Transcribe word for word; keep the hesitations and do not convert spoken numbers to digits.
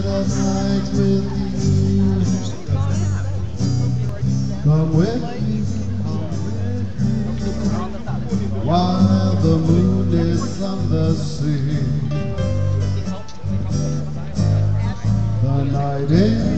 the night with you. Come with me while the moon is on the sea. The night is